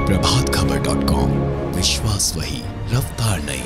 प्रभातखबर.com, विश्वास वही, रफ्तार नहीं।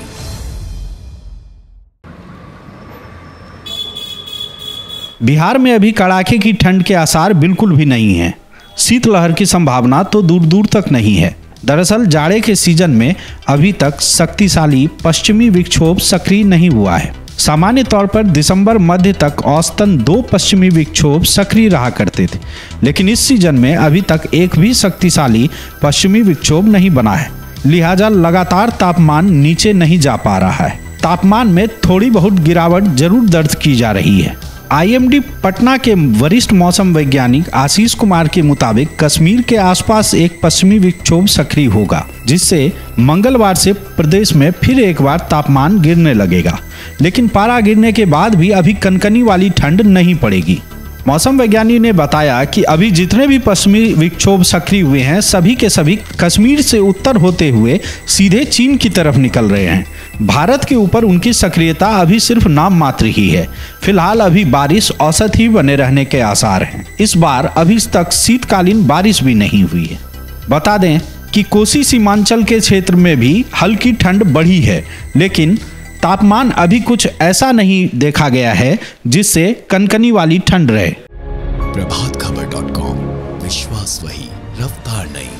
बिहार में अभी कड़ाके की ठंड के आसार बिल्कुल भी नहीं है। शीतलहर की संभावना तो दूर दूर तक नहीं है। दरअसल जाड़े के सीजन में अभी तक शक्तिशाली पश्चिमी विक्षोभ सक्रिय नहीं हुआ है। सामान्य तौर पर दिसंबर मध्य तक औसतन 2 पश्चिमी विक्षोभ सक्रिय रहा करते थे, लेकिन इस सीजन में अभी तक एक भी शक्तिशाली पश्चिमी विक्षोभ नहीं बना है। लिहाजा लगातार तापमान नीचे नहीं जा पा रहा है। तापमान में थोड़ी बहुत गिरावट जरूर दर्ज की जा रही है। IMD पटना के वरिष्ठ मौसम वैज्ञानिक आशीष कुमार के मुताबिक कश्मीर के आसपास एक पश्चिमी विक्षोभ सक्रिय होगा, जिससे मंगलवार से प्रदेश में फिर एक बार तापमान गिरने लगेगा। लेकिन पारा गिरने के बाद भी अभी कनकनी वाली ठंड नहीं पड़ेगी। मौसम वैज्ञानिक ने बताया कि अभी जितने भी पश्चिमी विक्षोभ सक्रिय हुए हैं, सभी के सभी कश्मीर से उत्तर होते हुए सीधे चीन की तरफ निकल रहे हैं। भारत के ऊपर उनकी सक्रियता अभी सिर्फ नाम मात्र ही है। फिलहाल अभी बारिश औसत ही बने रहने के आसार हैं। इस बार अभी तक शीतकालीन बारिश भी नहीं हुई है। बता दें कि कोसी सीमांचल के क्षेत्र में भी हल्की ठंड बढ़ी है, लेकिन तापमान अभी कुछ ऐसा नहीं देखा गया है जिससे कनकनी वाली ठंड रहे। प्रभातखबर.com, विश्वास वही, रफ्तार नहीं।